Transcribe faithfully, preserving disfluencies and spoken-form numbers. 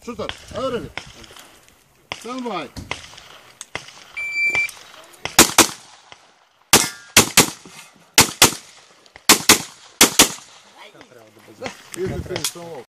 Shooter, ready. Stand by. Easy finish, don't walk.